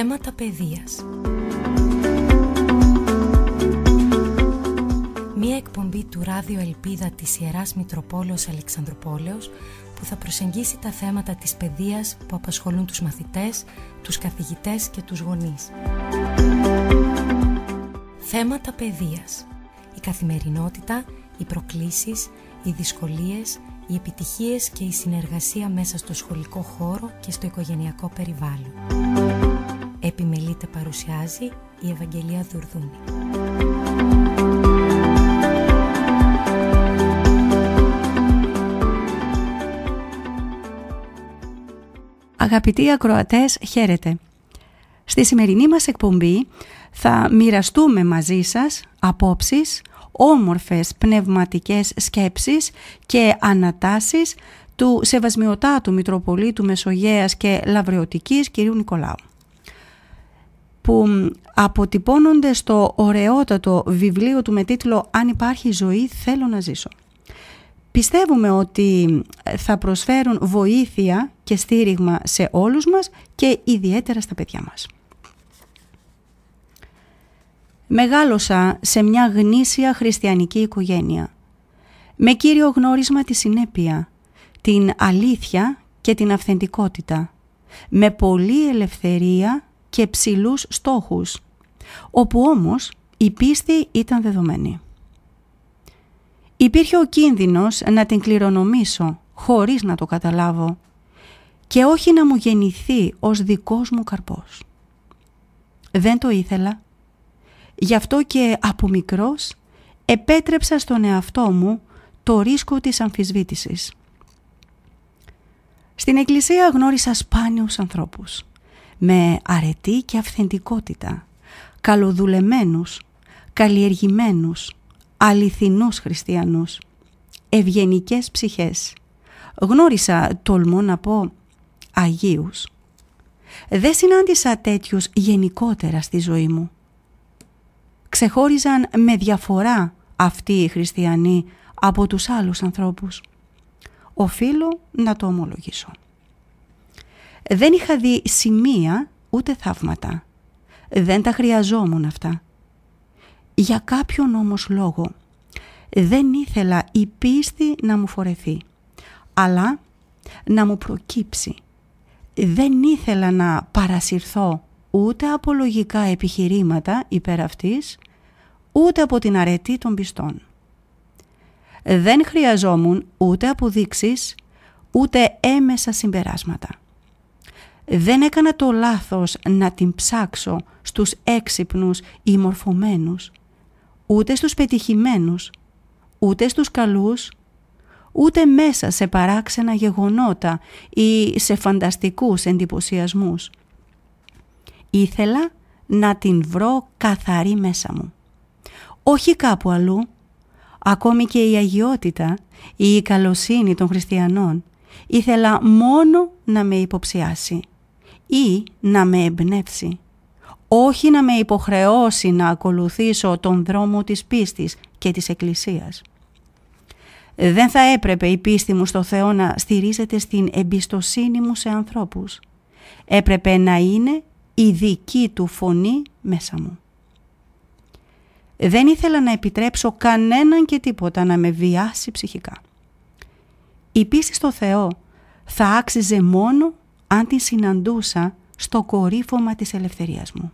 Θέματα παιδείας. Μία εκπομπή του Ράδιο Ελπίδα της Ιεράς Μητροπόλεως Αλεξανδροπόλεως που θα προσεγγίσει τα θέματα της παιδείας που απασχολούν τους μαθητές, τους καθηγητές και τους γονείς. Θέματα παιδείας. Η καθημερινότητα, οι προκλήσεις, οι δυσκολίες, οι επιτυχίες και η συνεργασία μέσα στο σχολικό χώρο και στο οικογενειακό περιβάλλον. Επιμελείται παρουσιάζει η Ευαγγελία Δουρδούνη. Αγαπητοί ακροατές, χαίρετε. Στη σημερινή μας εκπομπή θα μοιραστούμε μαζί σας απόψεις, όμορφες πνευματικές σκέψεις και ανατάσεις του Σεβασμιωτάτου Μητροπολίτου Μεσογείας και Λαβρεωτικής κ. Νικολάου, που αποτυπώνονται στο ωραιότατο βιβλίο του με τίτλο «Αν υπάρχει ζωή, θέλω να ζήσω». Πιστεύουμε ότι θα προσφέρουν βοήθεια και στήριγμα σε όλους μας και ιδιαίτερα στα παιδιά μας. Μεγάλωσα σε μια γνήσια χριστιανική οικογένεια, με κύριο γνώρισμα τη συνέπεια, την αλήθεια και την αυθεντικότητα, με πολλή ελευθερία και ψηλούς στόχους, όπου όμως η πίστη ήταν δεδομένη. Υπήρχε ο κίνδυνος να την κληρονομήσω χωρίς να το καταλάβω και όχι να μου γεννηθεί ως δικός μου καρπός. Δεν το ήθελα. Γι' αυτό και από μικρός επέτρεψα στον εαυτό μου το ρίσκο της αμφισβήτησης. Στην εκκλησία γνώρισα σπάνιους ανθρώπους, με αρετή και αυθεντικότητα, καλοδουλεμένους, καλλιεργημένους, αληθινούς χριστιανούς, ευγενικές ψυχές. Γνώρισα, τολμώ να πω, αγίους. Δεν συνάντησα τέτοιους γενικότερα στη ζωή μου. Ξεχώριζαν με διαφορά αυτοί οι χριστιανοί από τους άλλους ανθρώπους. Οφείλω να το ομολογήσω. Δεν είχα δει σημεία ούτε θαύματα. Δεν τα χρειαζόμουν αυτά. Για κάποιον όμως λόγο δεν ήθελα η πίστη να μου φορεθεί, αλλά να μου προκύψει. Δεν ήθελα να παρασυρθώ ούτε από λογικά επιχειρήματα υπέρ αυτής, ούτε από την αρετή των πιστών. Δεν χρειαζόμουν ούτε αποδείξεις, ούτε έμεσα συμπεράσματα. Δεν έκανα το λάθος να την ψάξω στους έξυπνους ή μορφωμένους, ούτε στους πετυχημένους, ούτε στους καλούς, ούτε μέσα σε παράξενα γεγονότα ή σε φανταστικούς εντυπωσιασμούς. Ήθελα να την βρω καθαρή μέσα μου. Όχι κάπου αλλού. Ακόμη και η αγιότητα ή η καλοσύνη των χριστιανών ήθελα μόνο να με υποψιάσει ή να με εμπνεύσει, όχι να με υποχρεώσει να ακολουθήσω τον δρόμο της πίστης και της Εκκλησίας. Δεν θα έπρεπε η πίστη μου στο Θεό να στηρίζεται στην εμπιστοσύνη μου σε ανθρώπους. Έπρεπε να είναι η δική του φωνή μέσα μου. Δεν ήθελα να επιτρέψω κανέναν και τίποτα να με βιάσει ψυχικά. Η πίστη στο Θεό θα άξιζε μόνο αν την συναντούσα στο κορύφωμα της ελευθερίας μου.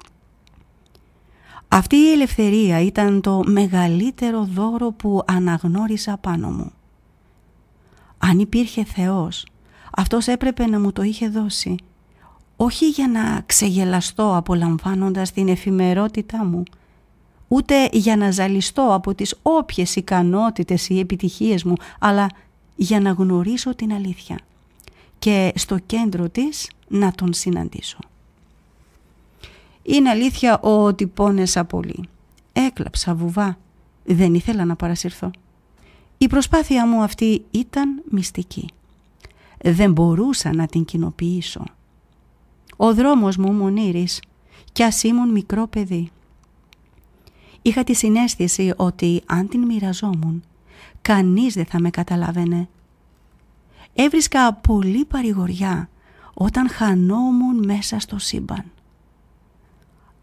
Αυτή η ελευθερία ήταν το μεγαλύτερο δώρο που αναγνώρισα πάνω μου. Αν υπήρχε Θεός, αυτός έπρεπε να μου το είχε δώσει, όχι για να ξεγελαστώ απολαμβάνοντας την εφημερότητά μου, ούτε για να ζαλιστώ από τις όποιες ικανότητες ή επιτυχίες μου, αλλά για να γνωρίσω την αλήθεια και στο κέντρο της να τον συναντήσω. Είναι αλήθεια ότι πόνεσα πολύ. Έκλαψα βουβά. Δεν ήθελα να παρασυρθώ. Η προσπάθεια μου αυτή ήταν μυστική. Δεν μπορούσα να την κοινοποιήσω. Ο δρόμος μου μονήρης κι ας ήμουν μικρό παιδί. Είχα τη συναίσθηση ότι αν την μοιραζόμουν, κανείς δεν θα με καταλάβαινε. Έβρισκα πολύ παρηγοριά όταν χανόμουν μέσα στο σύμπαν.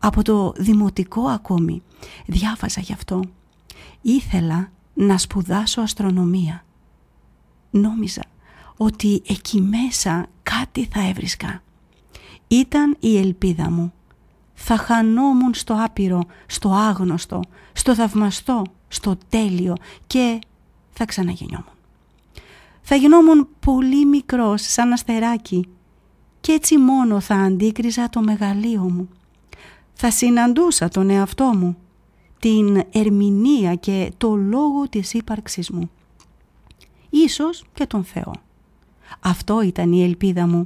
Από το δημοτικό ακόμη διάβαζα γι' αυτό. Ήθελα να σπουδάσω αστρονομία. Νόμιζα ότι εκεί μέσα κάτι θα έβρισκα. Ήταν η ελπίδα μου. Θα χανόμουν στο άπειρο, στο άγνωστο, στο θαυμαστό, στο τέλειο και θα ξαναγεννιόμουν. Θα γινόμουν πολύ μικρός σαν αστεράκι και έτσι μόνο θα αντίκριζα το μεγαλείο μου. Θα συναντούσα τον εαυτό μου, την ερμηνεία και το λόγο της ύπαρξής μου. Ίσως και τον Θεό. Αυτό ήταν η ελπίδα μου.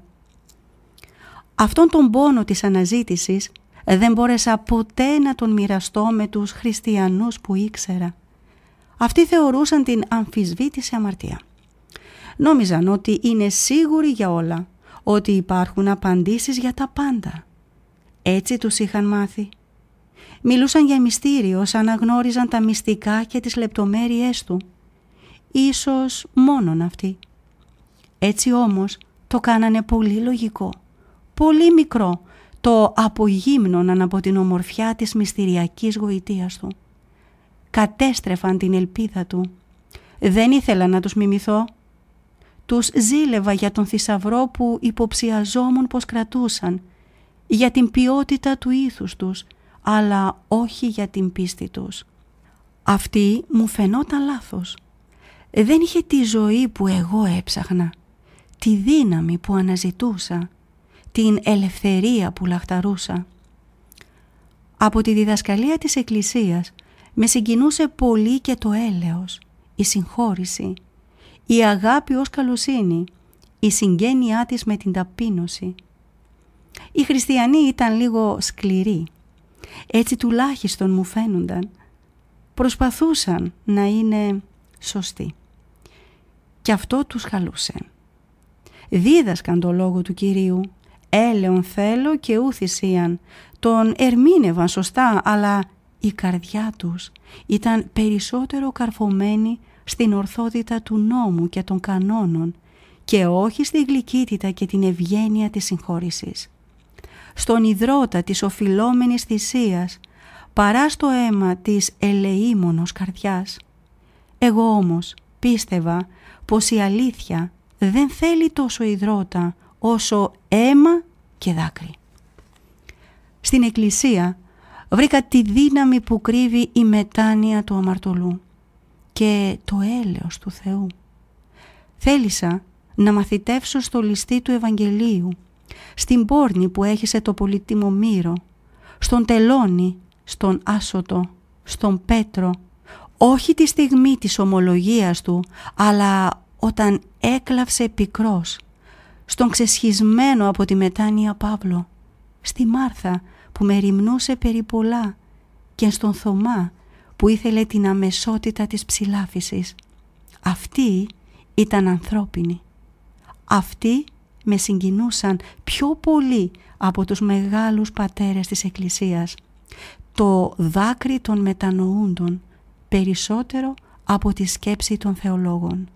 Αυτόν τον πόνο της αναζήτησης δεν μπόρεσα ποτέ να τον μοιραστώ με τους χριστιανούς που ήξερα. Αυτοί θεωρούσαν την αμφισβήτηση αμαρτία. Νόμιζαν ότι είναι σίγουροι για όλα, ότι υπάρχουν απαντήσεις για τα πάντα. Έτσι τους είχαν μάθει. Μιλούσαν για μυστήριο σαν να γνώριζαν τα μυστικά και τις λεπτομέρειές του. Ίσως μόνον αυτοί. Έτσι όμως το κάνανε πολύ λογικό, πολύ μικρό, το απογύμνωναν από την ομορφιά της μυστηριακής γοητείας του. Κατέστρεφαν την ελπίδα του. Δεν ήθελα να τους μιμηθώ. Τους ζήλευα για τον θησαυρό που υποψιαζόμουν πως κρατούσαν, για την ποιότητα του ήθους τους, αλλά όχι για την πίστη τους. Αυτή μου φαινόταν λάθος. Δεν είχε τη ζωή που εγώ έψαχνα, τη δύναμη που αναζητούσα, την ελευθερία που λαχταρούσα. Από τη διδασκαλία της Εκκλησίας με συγκινούσε πολύ και το έλεος, η συγχώρηση, η αγάπη ως καλοσύνη, η συγγένειά της με την ταπείνωση. Οι χριστιανοί ήταν λίγο σκληροί, έτσι τουλάχιστον μου φαίνονταν. Προσπαθούσαν να είναι σωστοί. Και αυτό τους χαλούσε. Δίδασκαν το λόγο του Κυρίου, έλεον θέλω και ου θυσίαν. Τον ερμήνευαν σωστά, αλλά η καρδιά τους ήταν περισσότερο καρφωμένη στην ορθότητα του νόμου και των κανόνων και όχι στη γλυκύτητα και την ευγένεια της συγχώρησης. Στον ιδρώτα της οφειλόμενης θυσίας παρά στο αίμα της ελεήμονος καρδιάς. Εγώ όμως πίστευα πως η αλήθεια δεν θέλει τόσο ιδρώτα όσο αίμα και δάκρυ. Στην Εκκλησία βρήκα τη δύναμη που κρύβει η μετάνοια του αμαρτωλού και το έλεος του Θεού. Θέλησα να μαθητεύσω στο ληστή του Ευαγγελίου, στην πόρνη που έχισε το πολύτιμο Μύρο, στον τελώνη, στον Άσωτο, στον Πέτρο, όχι τη στιγμή της ομολογίας του, αλλά όταν έκλαυσε πικρός, στον ξεσχισμένο από τη μετάνοια Παύλο, στη Μάρθα που μεριμνούσε περί πολλά και στον Θωμά που ήθελε την αμεσότητα της ψηλάφισης. Αυτοί ήταν ανθρώπινοι. Αυτοί με συγκινούσαν πιο πολύ από τους μεγάλους πατέρες της Εκκλησίας. Το δάκρυ των μετανοούντων περισσότερο από τη σκέψη των θεολόγων.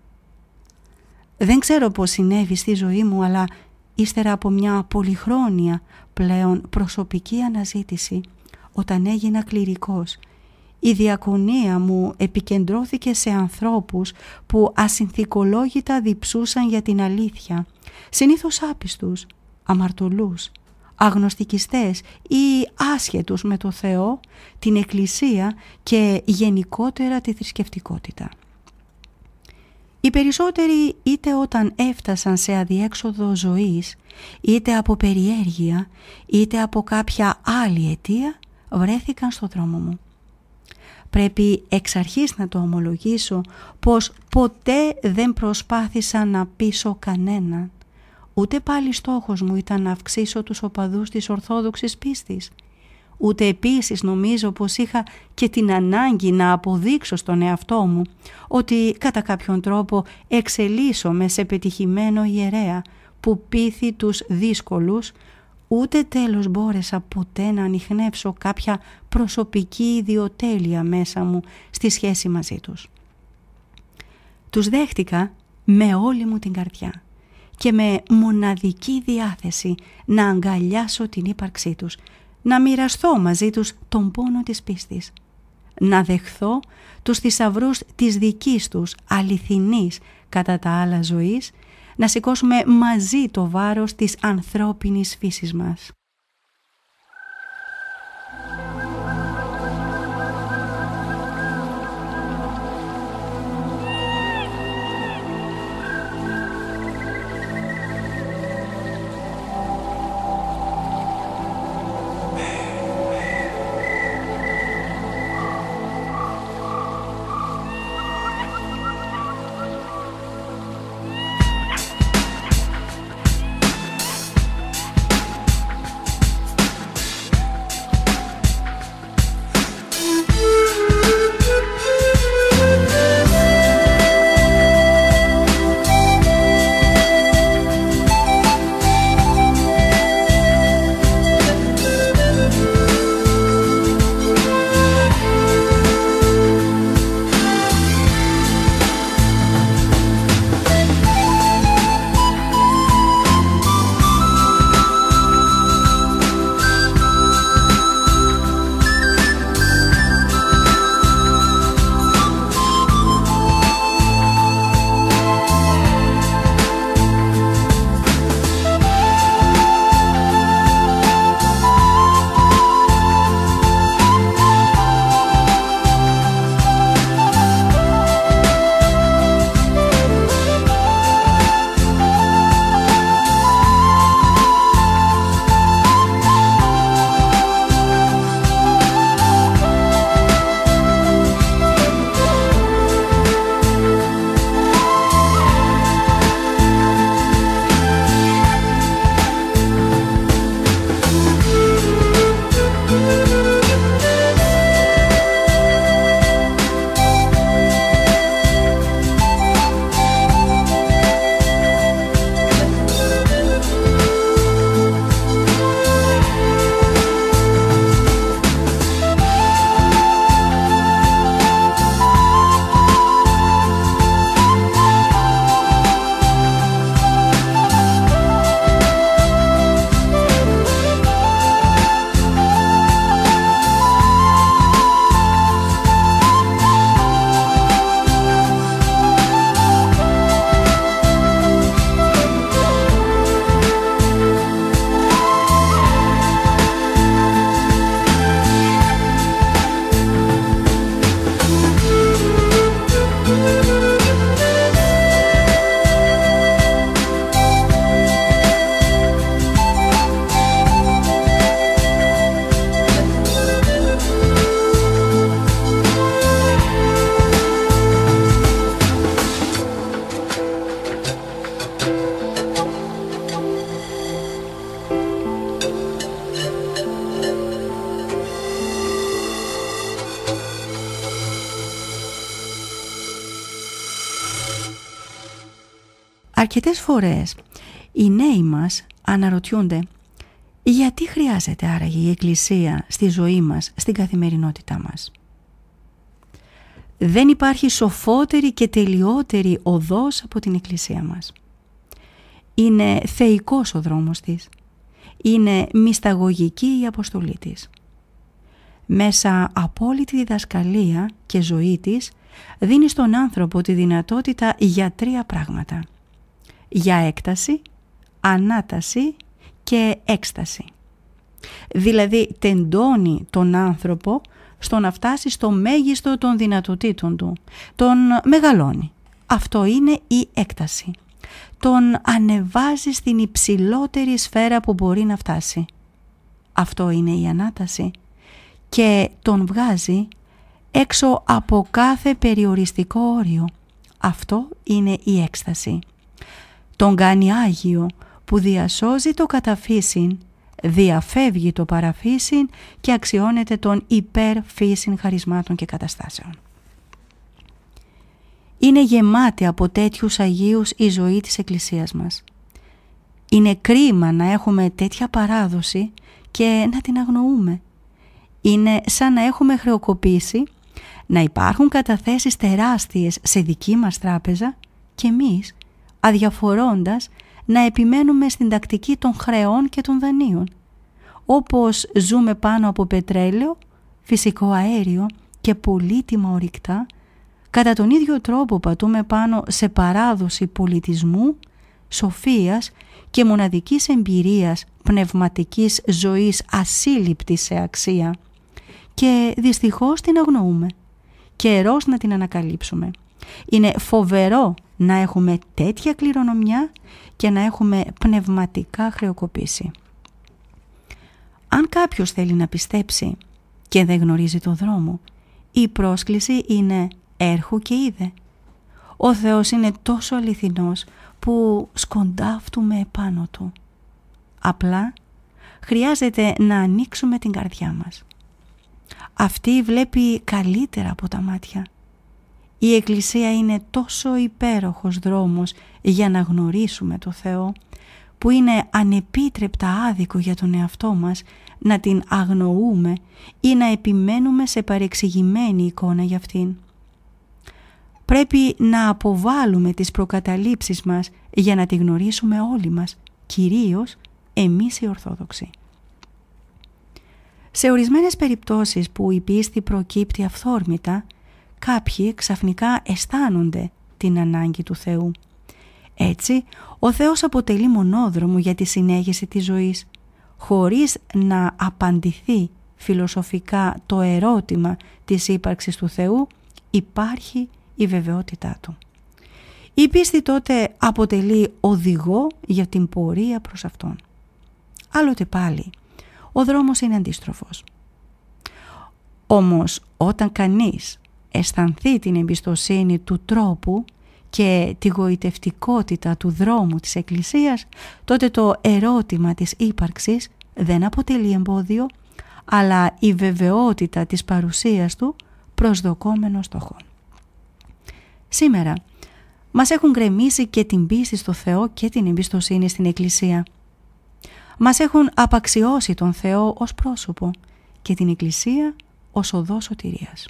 Δεν ξέρω πώς συνέβη στη ζωή μου, αλλά ύστερα από μια πολυχρόνια πλέον προσωπική αναζήτηση, όταν έγινα κληρικός, η διακονία μου επικεντρώθηκε σε ανθρώπους που ασυνθηκολόγητα διψούσαν για την αλήθεια, συνήθως άπιστους, αμαρτωλούς, αγνωστικιστές ή άσχετους με το Θεό, την Εκκλησία και γενικότερα τη θρησκευτικότητα. Οι περισσότεροι είτε όταν έφτασαν σε αδιέξοδο ζωής, είτε από περιέργεια, είτε από κάποια άλλη αιτία, βρέθηκαν στο δρόμο μου. Πρέπει εξ αρχής να το ομολογήσω πως ποτέ δεν προσπάθησα να πείσω κανέναν. Ούτε πάλι στόχος μου ήταν να αυξήσω τους οπαδούς της Ορθόδοξης πίστης. Ούτε επίσης νομίζω πως είχα και την ανάγκη να αποδείξω στον εαυτό μου ότι κατά κάποιον τρόπο εξελίσσομαι σε πετυχημένο ιερέα που πείθει τους δύσκολους, ούτε τέλος μπόρεσα ποτέ να ανιχνεύσω κάποια προσωπική ιδιοτέλεια μέσα μου στη σχέση μαζί τους. Τους δέχτηκα με όλη μου την καρδιά και με μοναδική διάθεση να αγκαλιάσω την ύπαρξή τους, να μοιραστώ μαζί τους τον πόνο της πίστης, να δεχθώ τους θησαυρούς της δικής τους αληθινής κατά τα άλλα ζωής, να σηκώσουμε μαζί το βάρος της ανθρώπινης φύσης μας. Αρκετές φορές οι νέοι μας αναρωτιούνται γιατί χρειάζεται άραγε η Εκκλησία στη ζωή μας, στην καθημερινότητά μας. Δεν υπάρχει σοφότερη και τελειότερη οδός από την Εκκλησία μας. Είναι θεϊκός ο δρόμος της. Είναι μυσταγωγική η αποστολή της. Μέσα από όλη τη διδασκαλία και ζωή της δίνει στον άνθρωπο τη δυνατότητα για 3 πράγματα. Για έκταση, ανάταση και έκσταση. Δηλαδή τεντώνει τον άνθρωπο στο να φτάσει στο μέγιστο των δυνατοτήτων του. Τον μεγαλώνει. Αυτό είναι η έκταση. Τον ανεβάζει στην υψηλότερη σφαίρα που μπορεί να φτάσει. Αυτό είναι η ανάταση. Και τον βγάζει έξω από κάθε περιοριστικό όριο. Αυτό είναι η έκσταση. Τον κάνει Άγιο που διασώζει το καταφύσιν, διαφεύγει το παραφύσιν και αξιώνεται των υπερφύσιν χαρισμάτων και καταστάσεων. Είναι γεμάτη από τέτοιους Αγίους η ζωή της Εκκλησίας μας. Είναι κρίμα να έχουμε τέτοια παράδοση και να την αγνοούμε. Είναι σαν να έχουμε χρεοκοπήσει, να υπάρχουν καταθέσεις τεράστιες σε δική μας τράπεζα και εμείς, αδιαφορώντας, να επιμένουμε στην τακτική των χρεών και των δανείων. όπως ζούμε πάνω από πετρέλαιο, φυσικό αέριο και πολύτιμα ορυκτά, κατά τον ίδιο τρόπο πατούμε πάνω σε παράδοση πολιτισμού, σοφίας και μοναδικής εμπειρίας πνευματικής ζωής ασύλληπτης σε αξία και δυστυχώς την αγνοούμε. Καιρός να την ανακαλύψουμε. Είναι φοβερό να έχουμε τέτοια κληρονομιά και να έχουμε πνευματικά χρεοκοπήσει. Αν κάποιος θέλει να πιστέψει και δεν γνωρίζει το δρόμο, η πρόσκληση είναι έρχου και είδε. Ο Θεός είναι τόσο αληθινός που σκοντάφτουμε επάνω Του. Απλά χρειάζεται να ανοίξουμε την καρδιά μας. Αυτή βλέπει καλύτερα από τα μάτια. Η Εκκλησία είναι τόσο υπέροχος δρόμος για να γνωρίσουμε το Θεό, που είναι ανεπίτρεπτα άδικο για τον εαυτό μας να την αγνοούμε ή να επιμένουμε σε παρεξηγημένη εικόνα για αυτήν. Πρέπει να αποβάλουμε τις προκαταλήψεις μας για να τη γνωρίσουμε όλοι μας, κυρίως εμείς οι Ορθόδοξοι. Σε ορισμένες περιπτώσεις που η πίστη προκύπτει αυθόρμητα, κάποιοι ξαφνικά αισθάνονται την ανάγκη του Θεού. Έτσι, ο Θεός αποτελεί μονόδρομο για τη συνέχιση της ζωής, χωρίς να απαντηθεί φιλοσοφικά το ερώτημα της ύπαρξης του Θεού, υπάρχει η βεβαιότητά Του. Η πίστη τότε αποτελεί οδηγό για την πορεία προς Αυτόν. Άλλοτε πάλι, ο δρόμος είναι αντίστροφος. Όμως, όταν κανείς αισθανθεί την εμπιστοσύνη του τρόπου και τη γοητευτικότητα του δρόμου της Εκκλησίας, τότε το ερώτημα της ύπαρξης δεν αποτελεί εμπόδιο, αλλά η βεβαιότητα της παρουσίας Του προσδοκόμενο στόχο. Σήμερα μας έχουν γκρεμίσει και την πίστη στο Θεό και την εμπιστοσύνη στην Εκκλησία. Μας έχουν απαξιώσει τον Θεό ως πρόσωπο και την Εκκλησία ως οδό σωτηρίας.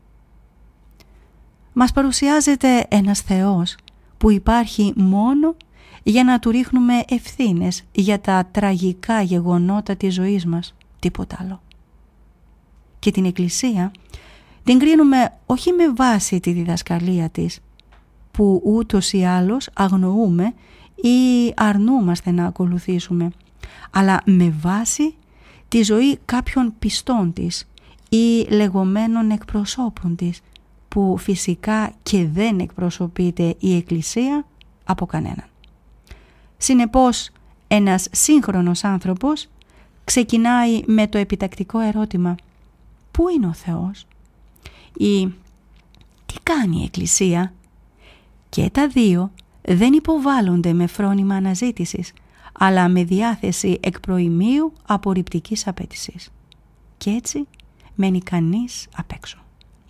Μας παρουσιάζεται ένας Θεός που υπάρχει μόνο για να Του ρίχνουμε ευθύνες για τα τραγικά γεγονότα της ζωής μας, τίποτα άλλο. Και την Εκκλησία την κρίνουμε όχι με βάση τη διδασκαλία της, που ούτως ή άλλως αγνοούμε ή αρνούμαστε να ακολουθήσουμε, αλλά με βάση τη ζωή κάποιων πιστών της ή λεγόμενων εκπροσώπων της, που φυσικά και δεν εκπροσωπείται η Εκκλησία από κανέναν. Συνεπώς, ένας σύγχρονος άνθρωπος ξεκινάει με το επιτακτικό ερώτημα «Πού είναι ο Θεός?» ή «Τι κάνει η Εκκλησία?» Και τα δύο δεν υποβάλλονται με φρόνημα αναζήτησης, αλλά με διάθεση εκ προημίου απορριπτικής απέτησης. Και έτσι μένει κανείς απ' έξω.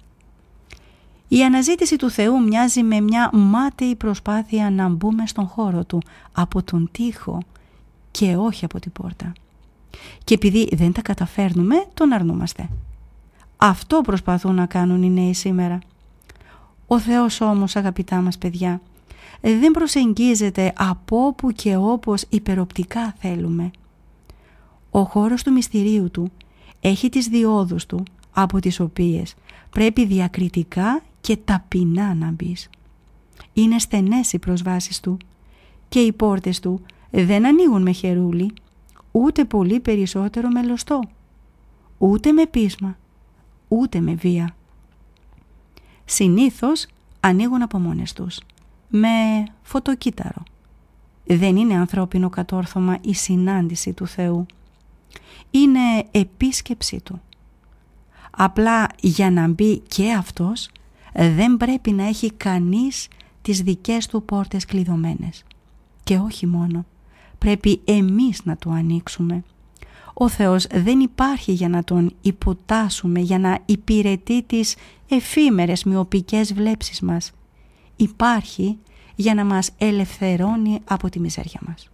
Η αναζήτηση του Θεού μοιάζει με μια μάταιη προσπάθεια να μπούμε στον χώρο Του από τον τοίχο και όχι από την πόρτα. Και επειδή δεν τα καταφέρνουμε, τον αρνούμαστε. Αυτό προσπαθούν να κάνουν οι νέοι σήμερα. Ο Θεός όμως, αγαπητά μας παιδιά, δεν προσεγγίζεται από όπου και όπως υπεροπτικά θέλουμε. Ο χώρος του μυστηρίου Του έχει τις διόδους Του, από τις οποίες πρέπει διακριτικά και ταπεινά να μπεις. Είναι στενές οι προσβάσεις Του και οι πόρτες Του δεν ανοίγουν με χερούλι, ούτε πολύ περισσότερο με λωστό, ούτε με πείσμα, ούτε με βία. Συνήθως ανοίγουν από μόνες τους, με φωτοκύτταρο. Δεν είναι ανθρώπινο κατόρθωμα η συνάντηση του Θεού. Είναι επίσκεψή Του. Απλά για να μπει και αυτός, δεν πρέπει να έχει κανείς τις δικές του πόρτες κλειδωμένες. Και όχι μόνο, πρέπει εμείς να Του ανοίξουμε. Ο Θεός δεν υπάρχει για να Τον υποτάσσουμε, για να υπηρετεί τις εφήμερες μυοπικές βλέψεις μας. Υπάρχει για να μας ελευθερώνει από τη μιζέρια μας.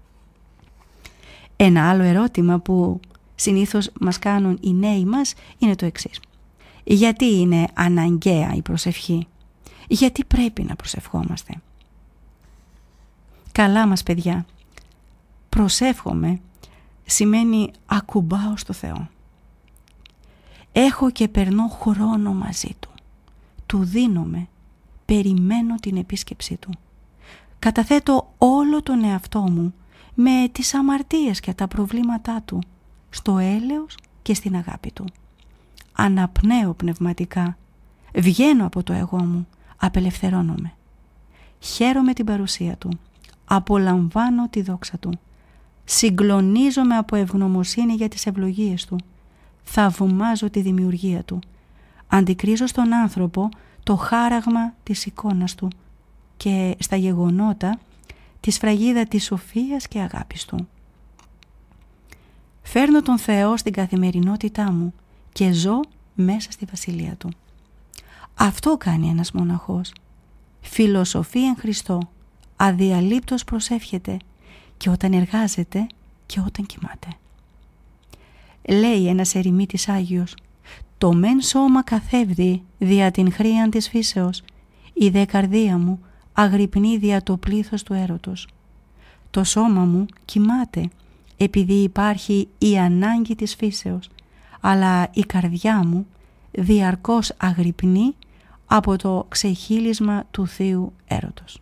Ένα άλλο ερώτημα που συνήθως μας κάνουν οι νέοι μας είναι το εξής. Γιατί είναι αναγκαία η προσευχή? Γιατί πρέπει να προσευχόμαστε? Καλά μας παιδιά, προσεύχομαι σημαίνει ακουμπάω στο Θεό. Έχω και περνώ χρόνο μαζί Του. Του δίνομαι, περιμένω την επίσκεψή Του. Καταθέτω όλο τον εαυτό μου με τις αμαρτίες και τα προβλήματά Του, στο έλεος και στην αγάπη Του. Αναπνέω πνευματικά, βγαίνω από το εγώ μου, απελευθερώνομαι. Χαίρομαι την παρουσία Του, απολαμβάνω τη δόξα Του. Συγκλονίζομαι από ευγνωμοσύνη για τις ευλογίες Του. Θαυμάζω τη δημιουργία Του. Αντικρίζω στον άνθρωπο το χάραγμα της εικόνας Του και στα γεγονότα τη σφραγίδα της σοφίας και αγάπης Του. Φέρνω τον Θεό στην καθημερινότητά μου και ζω μέσα στη βασιλεία Του. Αυτό κάνει ένας μοναχός. Φιλοσοφεί εν Χριστώ, αδιαλείπτως προσεύχεται και όταν εργάζεται και όταν κοιμάται. Λέει ένας ερημίτης Άγιος, «Το μεν σώμα καθεύδει δια την χρίαν της φύσεως, η δε καρδία μου αγρυπνεί δια το πλήθος του έρωτος. Το σώμα μου κοιμάται επειδή υπάρχει η ανάγκη της φύσεως, αλλά η καρδιά μου διαρκώς αγρυπνεί από το ξεχύλισμα του θείου έρωτος».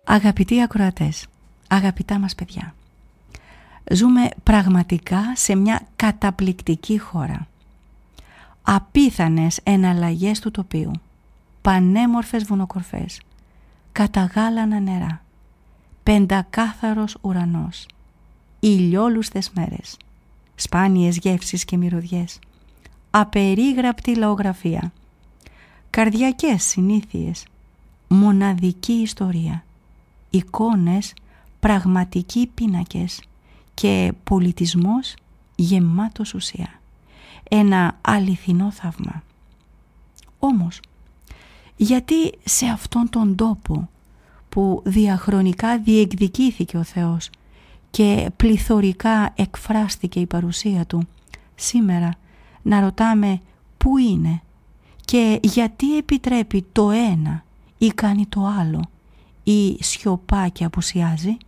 Αγαπητοί ακροατές, αγαπητά μας παιδιά, ζούμε πραγματικά σε μια καταπληκτική χώρα. Απίθανες εναλλαγές του τοπίου, πανέμορφες βουνοκορφές, καταγάλανα νερά, πεντακάθαρος ουρανός, ηλιόλουστες μέρες, σπάνιες γεύσεις και μυρωδιές, απερίγραπτη λαογραφία, καρδιακές συνήθειες, μοναδική ιστορία, εικόνες, πραγματικοί πίνακες και πολιτισμός γεμάτος ουσία. Ένα αληθινό θαύμα. Όμως, γιατί σε αυτόν τον τόπο που διαχρονικά διεκδικήθηκε ο Θεός και πληθωρικά εκφράστηκε η παρουσία Του, σήμερα να ρωτάμε πού είναι και γιατί επιτρέπει το ένα ή κάνει το άλλο ή σιωπά και απουσιάζει?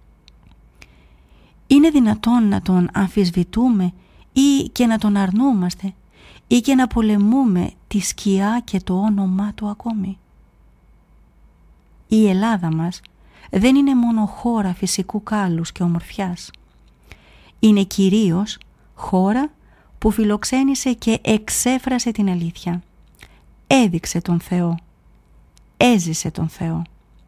Είναι δυνατόν να Τον αμφισβητούμε ή και να Τον αρνούμαστε ή και να πολεμούμε τη σκιά και το όνομά Του ακόμη? Η Ελλάδα μας δεν είναι μόνο χώρα φυσικού κάλους και ομορφιάς. Είναι κυρίως χώρα που φιλοξένησε και εξέφρασε την αλήθεια. Έδειξε τον Θεό. Έζησε τον Θεό.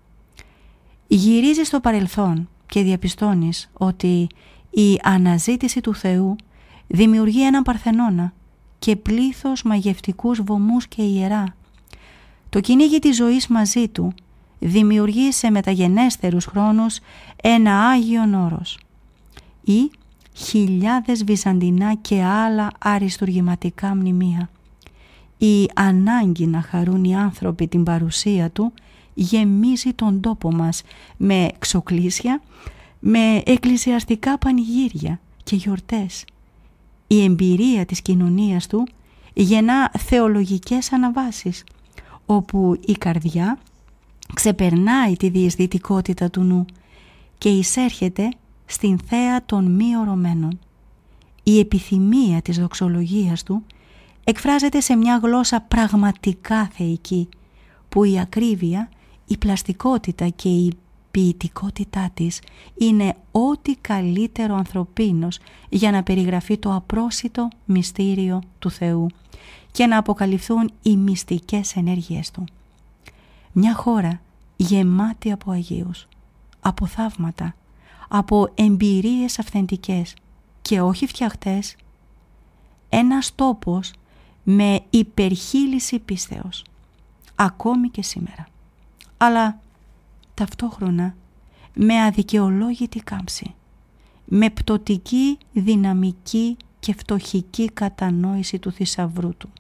Γυρίζεις στο παρελθόν και διαπιστώνεις ότι η αναζήτηση του Θεού δημιουργεί έναν Παρθενώνα και πλήθος μαγευτικούς βωμούς και ιερά. Το κυνήγι της ζωής μαζί Του δημιουργεί σε μεταγενέστερους χρόνους ένα Άγιον Όρος ή χιλιάδες βυζαντινά και άλλα αριστουργηματικά μνημεία. Η ανάγκη να χαρούν οι άνθρωποι την παρουσία Του γεμίζει τον τόπο μας με ξοκλήσια, με εκκλησιαστικά πανηγύρια και γιορτές. Η εμπειρία της κοινωνίας Του γεννά θεολογικές αναβάσεις, όπου η καρδιά ξεπερνάει τη διαισθητικότητα του νου και εισέρχεται στην θέα των μη ορωμένων. Η επιθυμία της δοξολογίας Του εκφράζεται σε μια γλώσσα πραγματικά θεϊκή, που η ακρίβεια, η πλαστικότητα και η ποιητικότητά της είναι ό,τι καλύτερο ανθρωπίνος για να περιγραφεί το απρόσιτο μυστήριο του Θεού και να αποκαλυφθούν οι μυστικές ενέργειες Του. Μια χώρα γεμάτη από Αγίους, από θαύματα, από εμπειρίες αυθεντικές και όχι φτιαχτές. Ένας τόπος με υπερχείληση πίστεως, ακόμη και σήμερα. Αλλά ταυτόχρονα με αδικαιολόγητη κάμψη, με πτωτική, δυναμική και φτωχική κατανόηση του θησαυρού Του.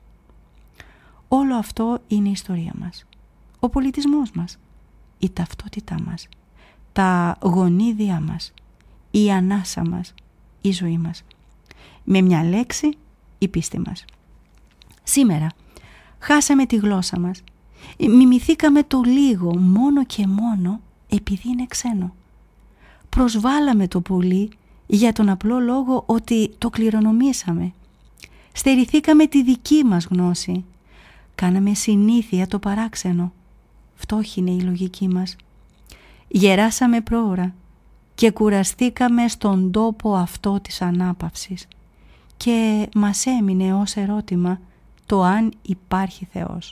Όλο αυτό είναι η ιστορία μας, ο πολιτισμός μας, η ταυτότητά μας, τα γονίδια μας, η ανάσα μας, η ζωή μας. Με μια λέξη, η πίστη μας. Σήμερα χάσαμε τη γλώσσα μας, μιμηθήκαμε το λίγο μόνο και μόνο επειδή είναι ξένο. Προσβάλαμε το πολύ για τον απλό λόγο ότι το κληρονομήσαμε. Στερηθήκαμε τη δική μας γνώση. Κάναμε συνήθεια το παράξενο. Φτώχινε η λογική μας. Γεράσαμε πρόωρα και κουραστήκαμε στον τόπο αυτό της ανάπαυσης και μας έμεινε ως ερώτημα το αν υπάρχει Θεός.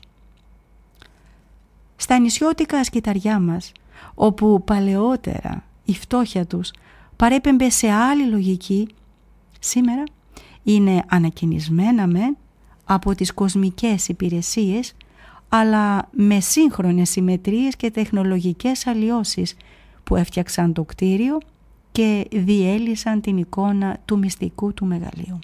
Στα νησιώτικα ασκηταριά μας, όπου παλαιότερα η φτώχεια τους παρέπεμπε σε άλλη λογική, σήμερα είναι ανακαινισμένα μεν από τις κοσμικές υπηρεσίες, αλλά με σύγχρονες συμμετρίες και τεχνολογικές αλλοιώσεις που έφτιαξαν το κτίριο και διέλυσαν την εικόνα του μυστικού του μεγαλείου.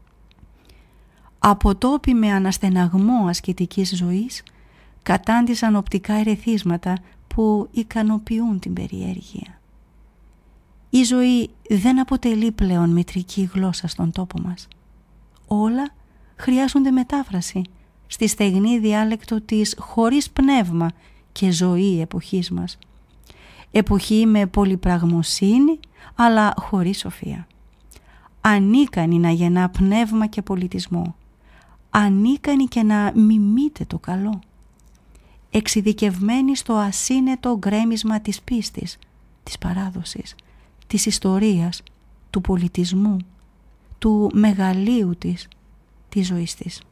Από τόποι με αναστεναγμό ασκητικής ζωής κατάντησαν οπτικά ερεθίσματα που ικανοποιούν την περιέργεια. Η ζωή δεν αποτελεί πλέον μητρική γλώσσα στον τόπο μας. Όλα χρειάζονται μετάφραση στη στεγνή διάλεκτο της χωρίς πνεύμα και ζωή εποχής μας. Εποχή με πολυπραγμοσύνη αλλά χωρίς σοφία. Ανίκανη να γεννά πνεύμα και πολιτισμό. Ανίκανη και να μιμείται το καλό. εξειδικευμένοι στο ασύνετο γκρέμισμα της πίστης, της παράδοσης, της ιστορίας, του πολιτισμού, του μεγαλείου της ζωής της.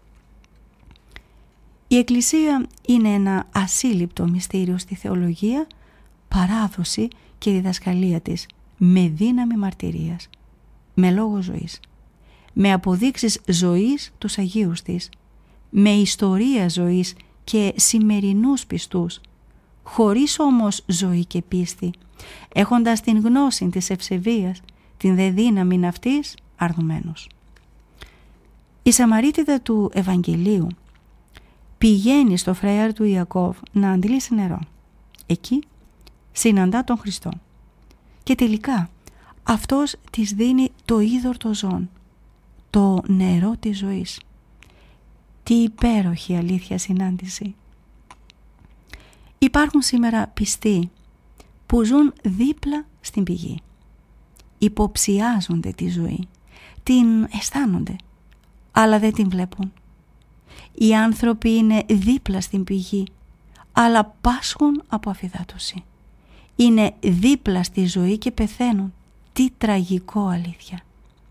Η Εκκλησία είναι ένα ασύλληπτο μυστήριο στη θεολογία, παράδοση και διδασκαλία της, με δύναμη μαρτυρίας, με λόγο ζωής, με αποδείξεις ζωής τους Αγίους της, με ιστορία ζωής και σημερινούς πιστούς, χωρίς όμως ζωή και πίστη, έχοντας την γνώση της ευσεβίας, την δε δύναμη αυτής αρδουμένους. Η Σαμαρίτιδα του Ευαγγελίου πηγαίνει στο φρέαρ του Ιακώβ να αντλήσει νερό. Εκεί συναντά τον Χριστό και τελικά αυτός της δίνει το είδωρ το ζών, το νερό της ζωής. Τι υπέροχη αλήθεια συνάντηση! Υπάρχουν σήμερα πιστοί που ζουν δίπλα στην πηγή. Υποψιάζονται τη ζωή, την αισθάνονται, αλλά δεν την βλέπουν. Οι άνθρωποι είναι δίπλα στην πηγή, αλλά πάσχουν από αφυδάτωση. Είναι δίπλα στη ζωή και πεθαίνουν. Τι τραγικό αλήθεια!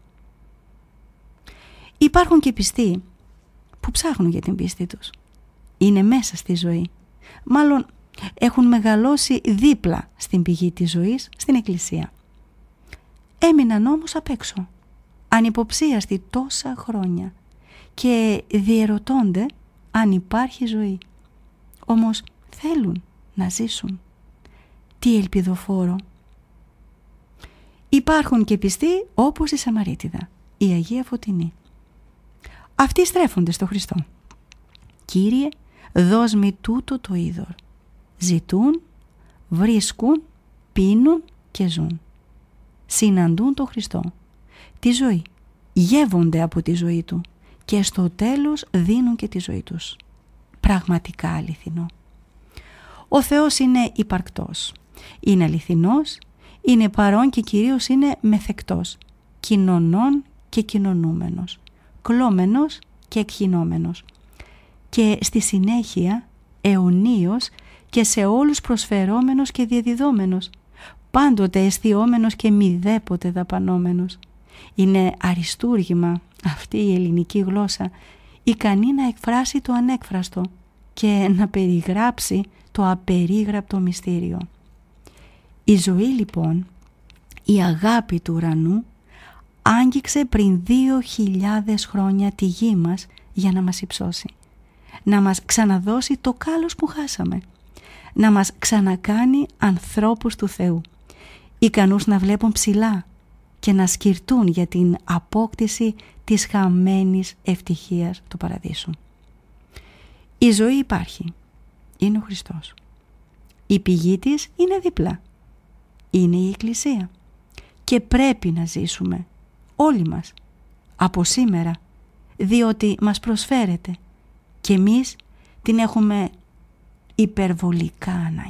Υπάρχουν και πιστοί που ψάχνουν για την πίστη τους. Είναι μέσα στη ζωή. Μάλλον έχουν μεγαλώσει δίπλα στην πηγή της ζωής, στην Εκκλησία. Έμειναν όμως απ' έξω, ανυποψίαστοι τόσα χρόνια και διερωτώνται αν υπάρχει ζωή. Όμως θέλουν να ζήσουν. Τι ελπιδοφόρο! Υπάρχουν και πιστοί όπως η Σαμαρίτιδα, η Αγία Φωτεινή. Αυτοί στρέφονται στο Χριστό. Κύριε, δώσ' μη τούτο το είδωρ. Ζητούν, βρίσκουν, πίνουν και ζουν. Συναντούν τον Χριστό, τη ζωή, γεύονται από τη ζωή Του και στο τέλος δίνουν και τη ζωή τους. Πραγματικά αληθινό. Ο Θεός είναι υπαρκτός, είναι αληθινός, είναι παρόν και κυρίως είναι μεθεκτός, κοινωνών και κοινωνούμενος, κλώμενος και εκχυνόμενος και στη συνέχεια αιωνίως και σε όλους προσφερόμενος και διαδιδόμενος, πάντοτε αισθιόμενος και μηδέποτε δαπανόμενος. Είναι αριστούργημα αυτή η ελληνική γλώσσα, ικανή να εκφράσει το ανέκφραστο και να περιγράψει το απερίγραπτο μυστήριο. Η ζωή λοιπόν, η αγάπη του ουρανού, άγγιξε πριν 2.000 χρόνια τη γη μας για να μας υψώσει, να μας ξαναδώσει το κάλος που χάσαμε, να μας ξανακάνει ανθρώπους του Θεού, ικανούς να βλέπουν ψηλά και να σκυρτούν για την απόκτηση της χαμένης ευτυχίας του παραδείσου. Η ζωή υπάρχει, είναι ο Χριστός. Η πηγή της είναι δίπλα, είναι η Εκκλησία και πρέπει να ζήσουμε όλοι μας από σήμερα, διότι μας προσφέρεται και εμείς την έχουμε υπερβολικά ανάγκη.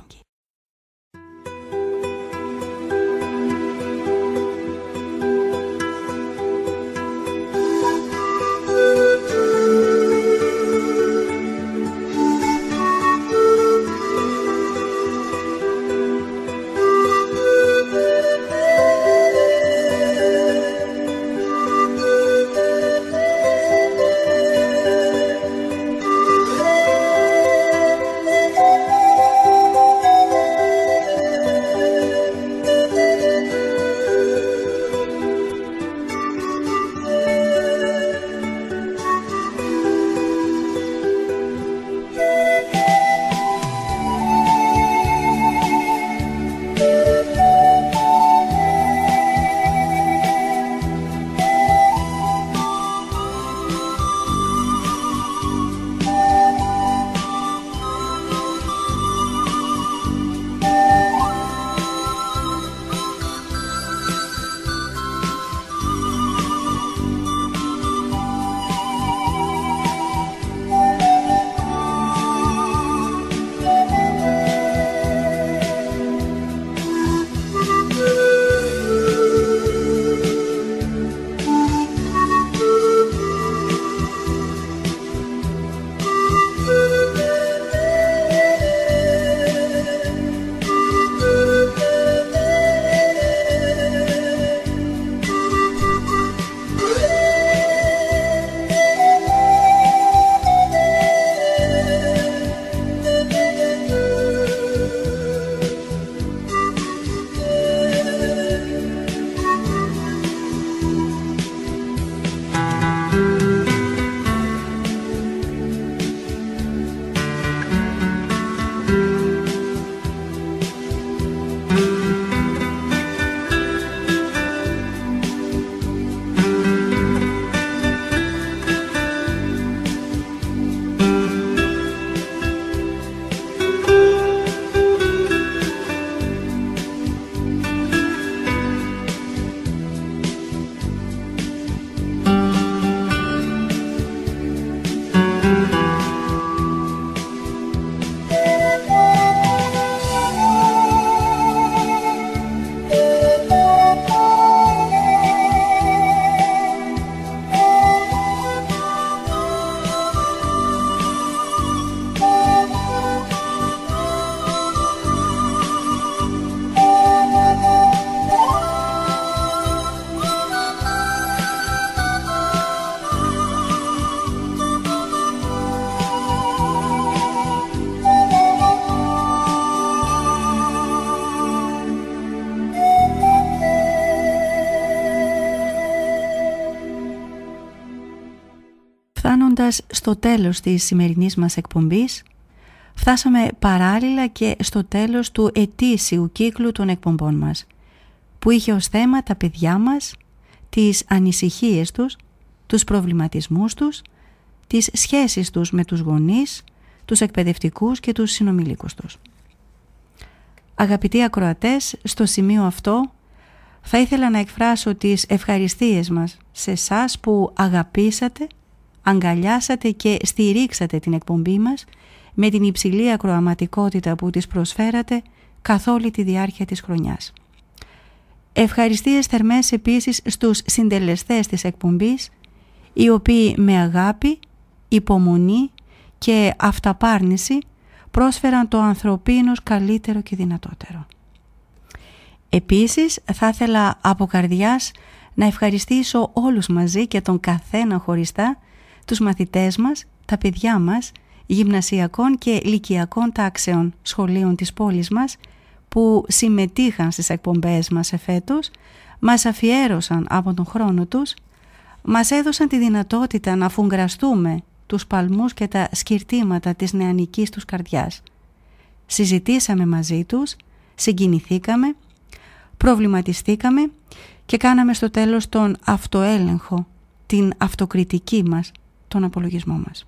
Φτάνοντας στο τέλος της σημερινής μας εκπομπής, φτάσαμε παράλληλα και στο τέλος του ετήσιου κύκλου των εκπομπών μας, που είχε ως θέμα τα παιδιά μας, τις ανησυχίες τους, τους προβληματισμούς τους, τις σχέσεις τους με τους γονείς, τους εκπαιδευτικούς και τους συνομιλίκους τους. Αγαπητοί ακροατές, στο σημείο αυτό θα ήθελα να εκφράσω τις ευχαριστίες μας σε εσάς που αγαπήσατε, αγκαλιάσατε και στηρίξατε την εκπομπή μας με την υψηλή ακροαματικότητα που της προσφέρατε καθ' όλη τη διάρκεια της χρονιάς. Ευχαριστίες θερμές επίσης στους συντελεστές της εκπομπής, οι οποίοι με αγάπη, υπομονή και αυταπάρνηση πρόσφεραν το ανθρωπίνος καλύτερο και δυνατότερο. Επίσης θα ήθελα από καρδιάς να ευχαριστήσω όλους μαζί και τον καθένα χωριστά, τους μαθητές μας, τα παιδιά μας, γυμνασιακών και λυκιακών τάξεων σχολείων της πόλης μας, που συμμετείχαν στις εκπομπές μας εφέτος, μας αφιέρωσαν από τον χρόνο τους, μας έδωσαν τη δυνατότητα να φουγκραστούμε τους παλμούς και τα σκυρτήματα της νεανικής τους καρδιάς. Συζητήσαμε μαζί τους, συγκινηθήκαμε, προβληματιστήκαμε και κάναμε στο τέλος τον αυτοέλεγχο, την αυτοκριτική μας, τον απολογισμό μας.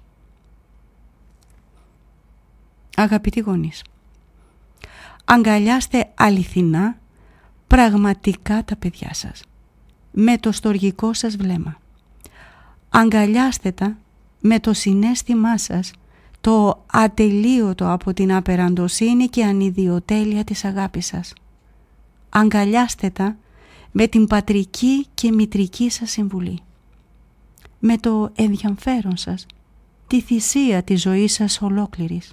Αγαπητοί γονείς, αγκαλιάστε αληθινά, πραγματικά τα παιδιά σας, με το στοργικό σας βλέμμα. Αγκαλιάστε τα με το συναίσθημά σας, το ατελείωτο από την απεραντοσύνη και ανιδιοτέλεια της αγάπης σας. Αγκαλιάστε τα με την πατρική και μητρική σας συμβουλή, με το ενδιαφέρον σας, τη θυσία της ζωής σας ολόκληρης.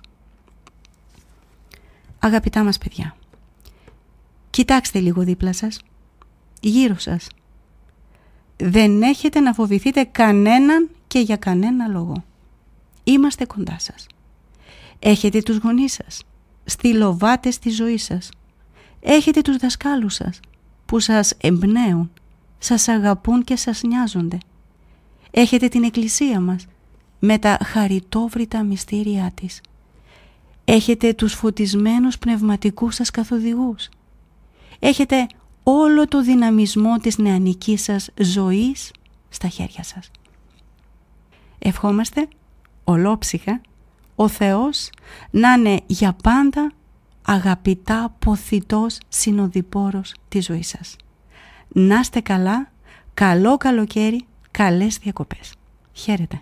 Αγαπητά μας παιδιά, κοιτάξτε λίγο δίπλα σας, γύρω σας. Δεν έχετε να φοβηθείτε κανέναν και για κανένα λόγο. Είμαστε κοντά σας. Έχετε τους γονείς σας, στυλοβάτες της ζωής σας. Έχετε τους δασκάλους σας που σας εμπνέουν, σας αγαπούν και σας νοιάζονται. Έχετε την Εκκλησία μας με τα χαριτόβρητα μυστήριά της. Έχετε τους φωτισμένους πνευματικούς σας καθοδηγούς. Έχετε όλο το δυναμισμό της νεανικής σας ζωής στα χέρια σας. Ευχόμαστε ολόψυχα ο Θεός να είναι για πάντα αγαπητά ποθητός συνοδοιπόρος της ζωής σας. Να είστε καλά, καλό καλοκαίρι, καλές διακοπές. Χαίρετε.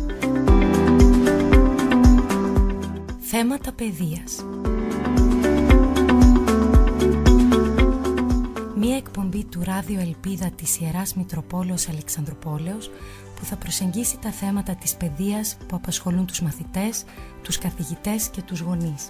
Θέματα παιδείας. Μία εκπομπή του Ράδιο Ελπίδα της Ιεράς Μητροπόλεως Αλεξανδρουπόλεως που θα προσεγγίσει τα θέματα της παιδείας που απασχολούν τους μαθητές, τους καθηγητές και τους γονείς.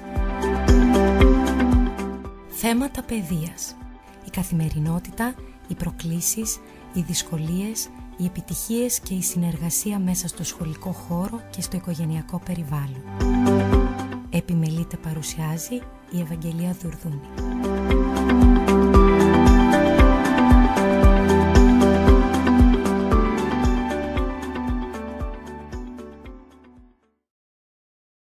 Θέματα παιδείας. Η καθημερινότητα, οι προκλήσεις, οι δυσκολίες, οι επιτυχίες και η συνεργασία μέσα στο σχολικό χώρο και στο οικογενειακό περιβάλλον. Επιμελείται παρουσιάζει η Ευαγγελία Δουρδούνη.